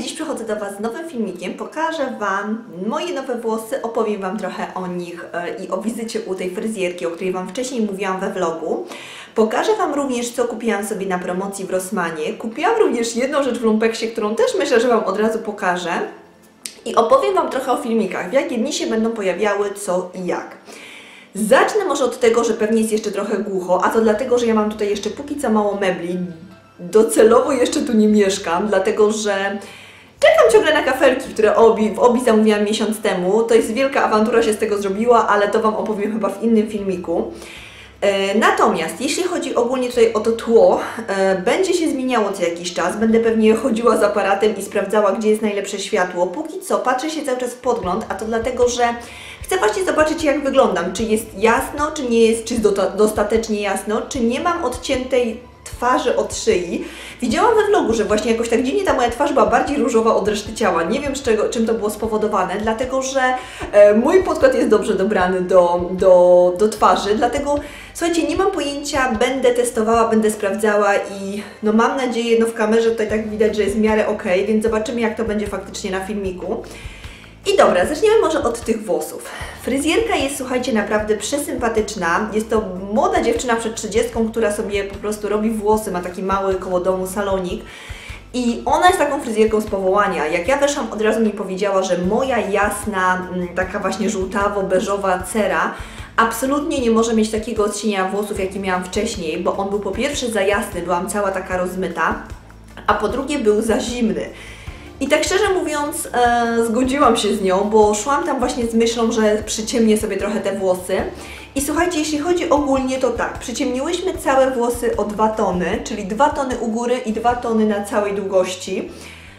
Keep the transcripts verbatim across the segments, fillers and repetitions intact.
dziś przychodzę do Was z nowym filmikiem, pokażę Wam moje nowe włosy, opowiem Wam trochę o nich i o wizycie u tej fryzjerki, o której Wam wcześniej mówiłam we vlogu. Pokażę Wam również, co kupiłam sobie na promocji w Rossmanie. Kupiłam również jedną rzecz w lumpeksie, którą też myślę, że Wam od razu pokażę. I opowiem Wam trochę o filmikach, w jakie dni się będą pojawiały, co i jak. Zacznę może od tego, że pewnie jest jeszcze trochę głucho, a to dlatego, że ja mam tutaj jeszcze póki co mało mebli. Docelowo jeszcze tu nie mieszkam, dlatego że czekam ciągle na kafelki, które obi, w Obi zamówiłam miesiąc temu. To jest wielka awantura, się z tego zrobiła, ale to Wam opowiem chyba w innym filmiku. E, natomiast jeśli chodzi ogólnie tutaj o to tło, e, będzie się zmieniało co jakiś czas. Będę pewnie chodziła z aparatem i sprawdzała, gdzie jest najlepsze światło. Póki co patrzę się cały czas w podgląd, a to dlatego, że chcę właśnie zobaczyć, jak wyglądam. Czy jest jasno, czy nie jest, czy jest dostatecznie jasno, czy nie mam odciętej twarzy od szyi. Widziałam we vlogu, że właśnie jakoś tak dziwnie ta moja twarz była bardziej różowa od reszty ciała. Nie wiem, z czego, czym to było spowodowane, dlatego że e, mój podkład jest dobrze dobrany do, do, do twarzy, dlatego słuchajcie, nie mam pojęcia, będę testowała, będę sprawdzała i no mam nadzieję, no w kamerze tutaj tak widać, że jest w miarę ok, więc zobaczymy, jak to będzie faktycznie na filmiku. I dobra, zaczniemy może od tych włosów. Fryzjerka jest, słuchajcie, naprawdę przesympatyczna. Jest to młoda dziewczyna przed trzydziestką, która sobie po prostu robi włosy, ma taki mały koło domu salonik. I ona jest taką fryzjerką z powołania. Jak ja weszłam, od razu mi powiedziała, że moja jasna, taka właśnie żółtawo-beżowa cera absolutnie nie może mieć takiego odcienia włosów, jaki miałam wcześniej, bo on był po pierwsze za jasny, byłam cała taka rozmyta, a po drugie był za zimny. I tak szczerze mówiąc, e, zgodziłam się z nią, bo szłam tam właśnie z myślą, że przyciemnię sobie trochę te włosy. I słuchajcie, jeśli chodzi ogólnie, to tak, przyciemniłyśmy całe włosy o dwa tony, czyli dwa tony u góry i dwa tony na całej długości.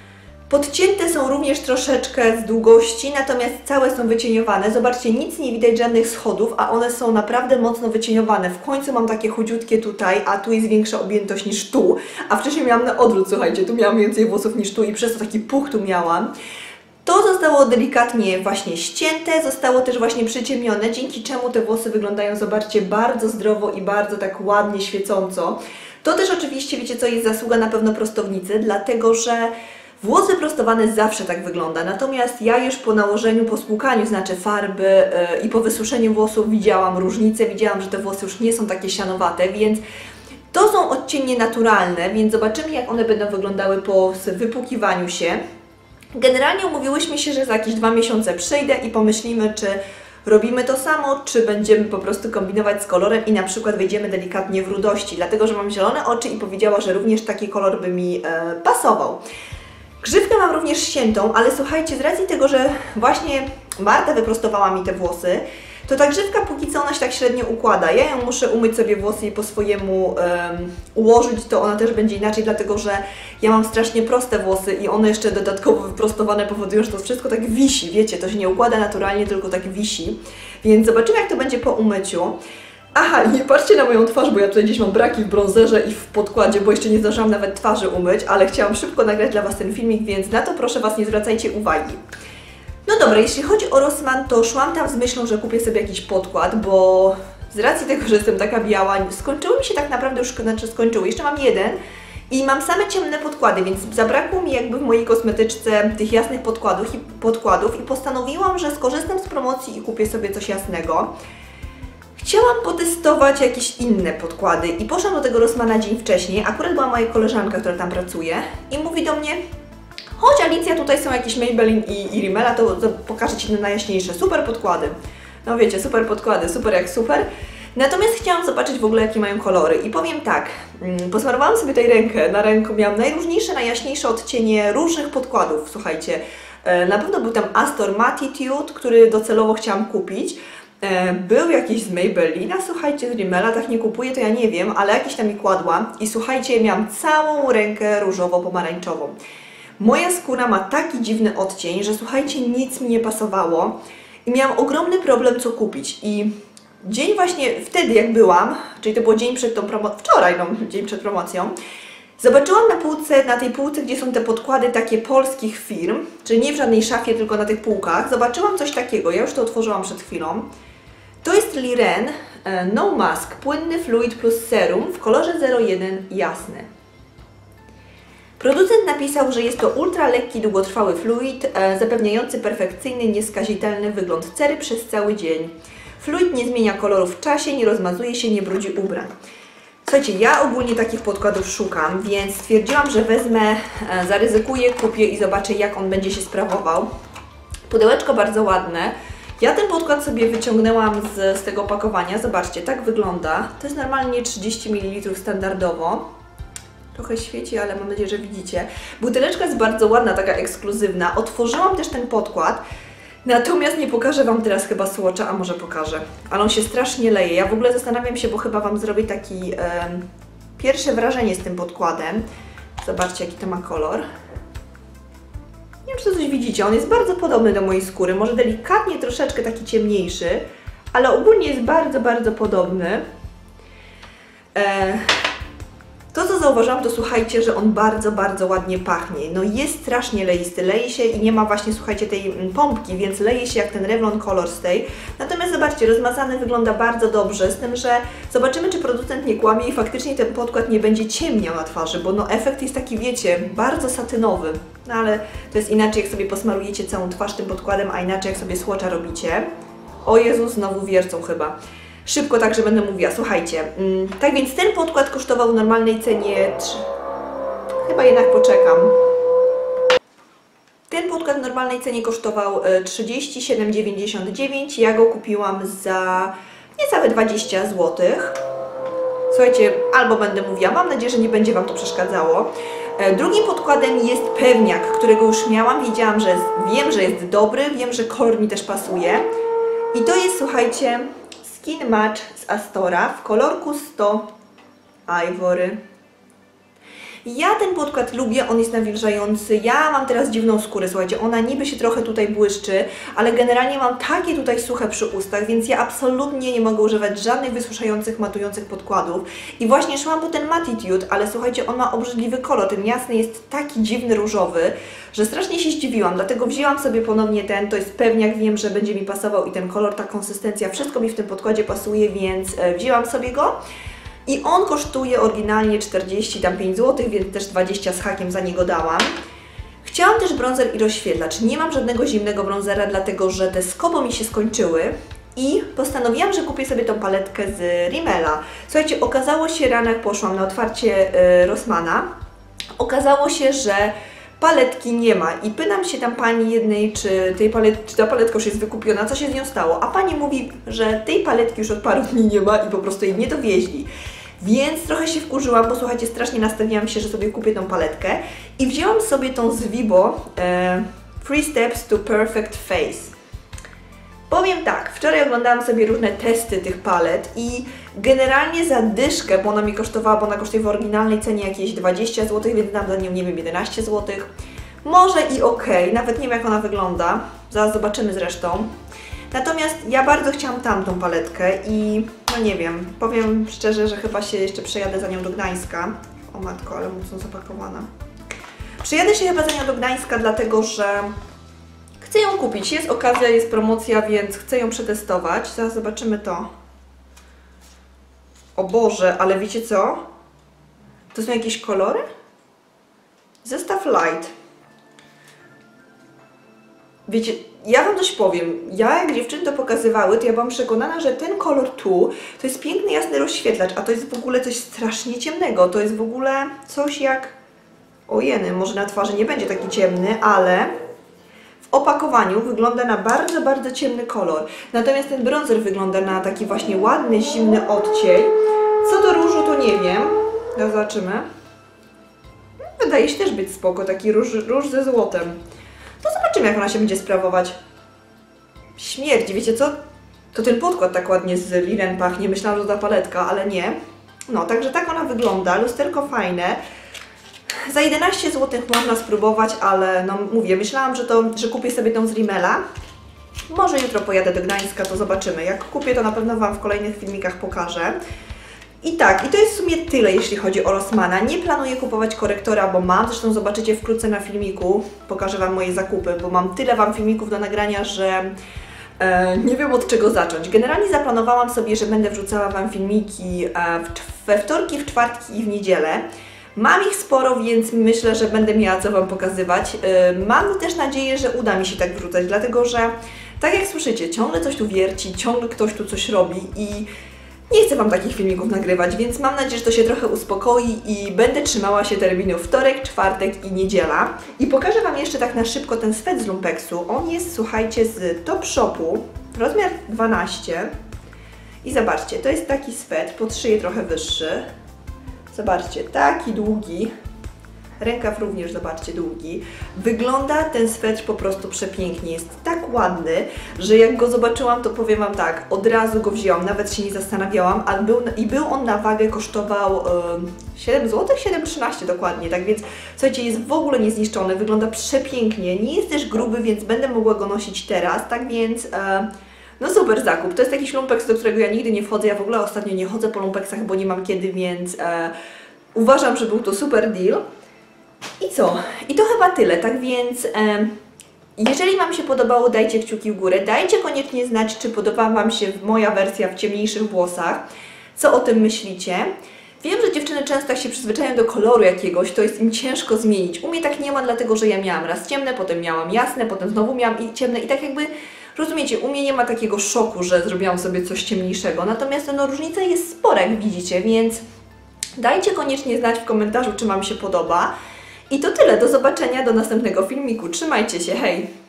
Podcięte są również troszeczkę z długości, natomiast całe są wycieniowane. Zobaczcie, nic nie widać, żadnych schodów, a one są naprawdę mocno wycieniowane. W końcu mam takie chudziutkie tutaj, a tu jest większa objętość niż tu. A wcześniej miałam na odwrót, słuchajcie, tu miałam więcej włosów niż tu i przez to taki puch tu miałam. To zostało delikatnie właśnie ścięte, zostało też właśnie przyciemnione, dzięki czemu te włosy wyglądają, zobaczcie, bardzo zdrowo i bardzo tak ładnie, świecąco. To też oczywiście, wiecie co, jest zasługa na pewno prostownicy, dlatego że włos wyprostowany zawsze tak wygląda, natomiast ja już po nałożeniu, po spłukaniu, znaczy farby yy, i po wysuszeniu włosów widziałam różnicę, widziałam, że te włosy już nie są takie sianowate, więc to są odcienie naturalne, więc zobaczymy, jak one będą wyglądały po wypłukiwaniu się. Generalnie umówiłyśmy się, że za jakieś dwa miesiące przyjdę i pomyślimy, czy robimy to samo, czy będziemy po prostu kombinować z kolorem i na przykład wejdziemy delikatnie w rudości, dlatego że mam zielone oczy i powiedziała, że również taki kolor by mi e, pasował. Grzywkę mam również ściętą, ale słuchajcie, z racji tego, że właśnie Marta wyprostowała mi te włosy, to ta grzywka póki co ona się tak średnio układa. Ja ją muszę umyć sobie włosy i po swojemu um, ułożyć, to ona też będzie inaczej, dlatego że ja mam strasznie proste włosy i one jeszcze dodatkowo wyprostowane powodują, że to wszystko tak wisi, wiecie, to się nie układa naturalnie, tylko tak wisi. Więc zobaczymy, jak to będzie po umyciu. Aha, i nie patrzcie na moją twarz, bo ja tutaj gdzieś mam braki w bronzerze i w podkładzie, bo jeszcze nie zdążyłam nawet twarzy umyć, ale chciałam szybko nagrać dla Was ten filmik, więc na to proszę Was nie zwracajcie uwagi. No dobra, jeśli chodzi o Rossmann, to szłam tam z myślą, że kupię sobie jakiś podkład, bo z racji tego, że jestem taka biała, skończyły mi się tak naprawdę już, znaczy skończyły, jeszcze mam jeden i mam same ciemne podkłady, więc zabrakło mi jakby w mojej kosmetyczce tych jasnych podkładów i, podkładów i postanowiłam, że skorzystam z promocji i kupię sobie coś jasnego. Chciałam potestować jakieś inne podkłady i poszłam do tego Rossmana dzień wcześniej. Akurat była moja koleżanka, która tam pracuje i mówi do mnie: chodź Alicja, tutaj są jakieś Maybelline i, i Rimmela, to, to pokażę Ci na najjaśniejsze. Super podkłady. No wiecie, super podkłady, super jak super. Natomiast chciałam zobaczyć w ogóle, jakie mają kolory i powiem tak, mm, posmarowałam sobie tej rękę, na ręku miałam najróżniejsze, najjaśniejsze odcienie różnych podkładów, słuchajcie. E, na pewno był tam Astor Mattitude, który docelowo chciałam kupić. Był jakiś z Maybellina, słuchajcie, z Rimmela, tak nie kupuję, to ja nie wiem, ale jakiś tam mi kładła i słuchajcie, miałam całą rękę różowo-pomarańczową. Moja skóra ma taki dziwny odcień, że słuchajcie, nic mi nie pasowało i miałam ogromny problem, co kupić. I dzień właśnie wtedy, jak byłam, czyli to było dzień przed tą promocją, wczoraj, no, dzień przed promocją, zobaczyłam na półce, na tej półce, gdzie są te podkłady takie polskich firm, czyli nie w żadnej szafie, tylko na tych półkach, zobaczyłam coś takiego, ja już to otworzyłam przed chwilą. To jest Liren No Mask, płynny fluid plus serum w kolorze zero jeden jasny. Producent napisał, że jest to ultra lekki, długotrwały fluid, e, zapewniający perfekcyjny, nieskazitelny wygląd cery przez cały dzień. Fluid nie zmienia koloru w czasie, nie rozmazuje się, nie brudzi ubrań. Słuchajcie, ja ogólnie takich podkładów szukam, więc stwierdziłam, że wezmę, e, zaryzykuję, kupię i zobaczę, jak on będzie się sprawował. Pudełeczko bardzo ładne. Ja ten podkład sobie wyciągnęłam z, z tego opakowania. Zobaczcie, tak wygląda. To jest normalnie trzydzieści mililitrów standardowo. Trochę świeci, ale mam nadzieję, że widzicie. Buteleczka jest bardzo ładna, taka ekskluzywna. Otworzyłam też ten podkład. Natomiast nie pokażę Wam teraz chyba swatcha, a może pokażę. Ale on się strasznie leje. Ja w ogóle zastanawiam się, bo chyba Wam zrobię taki e, pierwsze wrażenie z tym podkładem. Zobaczcie, jaki to ma kolor. Nie wiem, czy to coś widzicie. On jest bardzo podobny do mojej skóry. Może delikatnie troszeczkę taki ciemniejszy, ale ogólnie jest bardzo, bardzo podobny. E, To, co zauważyłam, to słuchajcie, że on bardzo, bardzo ładnie pachnie. No jest strasznie leisty, leje się i nie ma właśnie, słuchajcie, tej pompki, więc leje się jak ten Revlon Color Stay. Natomiast zobaczcie, rozmazany wygląda bardzo dobrze, z tym, że zobaczymy, czy producent nie kłamie i faktycznie ten podkład nie będzie ciemniał na twarzy, bo no efekt jest taki, wiecie, bardzo satynowy. No ale to jest inaczej, jak sobie posmarujecie całą twarz tym podkładem, a inaczej, jak sobie swatcha robicie. O Jezu, znowu wiercą chyba. Szybko także będę mówiła, słuchajcie, mm, tak więc ten podkład kosztował w normalnej cenie, chyba jednak poczekam. Ten podkład w normalnej cenie kosztował trzydzieści siedem dziewięćdziesiąt dziewięć, ja go kupiłam za niecałe dwadzieścia złotych. Słuchajcie, albo będę mówiła, mam nadzieję, że nie będzie Wam to przeszkadzało. Drugim podkładem jest pewniak, którego już miałam, wiedziałam, że jest, wiem, że jest dobry, wiem, że kolor mi też pasuje. I to jest, słuchajcie, Skin Match z Astora w kolorku sto Ivory. Ja ten podkład lubię, on jest nawilżający. Ja mam teraz dziwną skórę, słuchajcie, ona niby się trochę tutaj błyszczy, ale generalnie mam takie tutaj suche przy ustach, więc ja absolutnie nie mogę używać żadnych wysuszających, matujących podkładów. I właśnie szłam po ten Mattitude, ale słuchajcie, on ma obrzydliwy kolor, ten jasny jest taki dziwny różowy, że strasznie się zdziwiłam, dlatego wzięłam sobie ponownie ten, to jest pewniak, wiem, że będzie mi pasował i ten kolor, ta konsystencja, wszystko mi w tym podkładzie pasuje, więc wzięłam sobie go. I on kosztuje oryginalnie czterdzieści pięć złotych, więc też dwadzieścia z hakiem za niego dałam. Chciałam też bronzer i rozświetlacz. Nie mam żadnego zimnego bronzera, dlatego że te Scobo mi się skończyły. I postanowiłam, że kupię sobie tą paletkę z Rimmela. Słuchajcie, okazało się rano, jak poszłam na otwarcie y, Rossmana, okazało się, że paletki nie ma i pytam się tam pani jednej, czy, tej palet, czy ta paletka już jest wykupiona, co się z nią stało, a pani mówi, że tej paletki już od paru dni nie ma i po prostu jej nie dowieźli. Więc trochę się wkurzyłam, bo słuchajcie, strasznie nastawiłam się, że sobie kupię tą paletkę i wzięłam sobie tą z Vibo e, Three Steps to Perfect Face. Powiem tak, wczoraj oglądałam sobie różne testy tych palet i generalnie za dyszkę, bo ona mi kosztowała, bo ona kosztuje w oryginalnej cenie jakieś dwadzieścia złotych, więc dam za nią, nie wiem, jedenaście złotych. Może i okej, okay. Nawet nie wiem, jak ona wygląda, zaraz zobaczymy zresztą. Natomiast ja bardzo chciałam tamtą paletkę i no nie wiem, powiem szczerze, że chyba się jeszcze przejadę za nią do Gdańska. O matko, ale mocno zapakowana. Przejadę się chyba za nią do Gdańska, dlatego że chcę ją kupić. Jest okazja, jest promocja, więc chcę ją przetestować. Zaraz zobaczymy to. O Boże, ale wiecie co? To są jakieś kolory? Zestaw Light. Wiecie, ja Wam coś powiem. Ja, jak dziewczyny to pokazywały, to ja byłam przekonana, że ten kolor tu to jest piękny, jasny rozświetlacz, a to jest w ogóle coś strasznie ciemnego. To jest w ogóle coś jak... Ojeny, może na twarzy nie będzie taki ciemny, ale w opakowaniu wygląda na bardzo, bardzo ciemny kolor. Natomiast ten bronzer wygląda na taki właśnie ładny, zimny odcień. Co do różu, to nie wiem. Teraz zobaczymy. Wydaje się też być spoko, taki róż, róż ze złotem. No zobaczymy, jak ona się będzie sprawować. Śmierdzi, wiecie co? To ten podkład tak ładnie z linen pachnie. Myślałam, że to ta paletka, ale nie. No, także tak ona wygląda. Lusterko fajne. Za jedenaście złotych można spróbować, ale no mówię, myślałam, że, to, że kupię sobie tą z Rimmela. Może jutro pojadę do Gdańska, to zobaczymy. Jak kupię, to na pewno Wam w kolejnych filmikach pokażę. I tak, i to jest w sumie tyle, jeśli chodzi o Rossmana. Nie planuję kupować korektora, bo mam, zresztą zobaczycie wkrótce na filmiku, pokażę Wam moje zakupy, bo mam tyle Wam filmików do nagrania, że e, nie wiem, od czego zacząć. Generalnie zaplanowałam sobie, że będę wrzucała Wam filmiki e, w, we wtorki, w czwartki i w niedzielę. Mam ich sporo, więc myślę, że będę miała co Wam pokazywać. Yy, mam też nadzieję, że uda mi się tak wrzucać, dlatego że tak jak słyszycie, ciągle coś tu wierci, ciągle ktoś tu coś robi i nie chcę Wam takich filmików nagrywać, więc mam nadzieję, że to się trochę uspokoi i będę trzymała się terminu wtorek, czwartek i niedziela. I pokażę Wam jeszcze tak na szybko ten swet z lumpeksu. On jest, słuchajcie, z Topshopu, rozmiar dwanaście. I zobaczcie, to jest taki swet, pod szyję trochę wyższy. Zobaczcie, taki długi. Rękaw również, zobaczcie, długi. Wygląda ten swetr po prostu przepięknie. Jest tak ładny, że jak go zobaczyłam, to powiem Wam tak, od razu go wzięłam, nawet się nie zastanawiałam, ale był, i był on na wagę, kosztował yy, siedem złotych, siedem trzynaście dokładnie, tak więc słuchajcie, jest w ogóle niezniszczony, wygląda przepięknie, nie jest też gruby, więc będę mogła go nosić teraz, tak więc... Yy, No super zakup. To jest taki lumpeks, do którego ja nigdy nie wchodzę. Ja w ogóle ostatnio nie chodzę po lumpeksach, bo nie mam kiedy, więc e, uważam, że był to super deal. I co? I to chyba tyle. Tak więc e, jeżeli Wam się podobało, dajcie kciuki w górę. Dajcie koniecznie znać, czy podoba Wam się moja wersja w ciemniejszych włosach. Co o tym myślicie? Wiem, że dziewczyny często jak się przyzwyczają do koloru jakiegoś, to jest im ciężko zmienić. U mnie tak nie ma, dlatego że ja miałam raz ciemne, potem miałam jasne, potem znowu miałam i ciemne i tak jakby... Rozumiecie, u mnie nie ma takiego szoku, że zrobiłam sobie coś ciemniejszego, natomiast no, różnica jest spora, jak widzicie, więc dajcie koniecznie znać w komentarzu, czy Wam się podoba. I to tyle, do zobaczenia, do następnego filmiku, trzymajcie się, hej!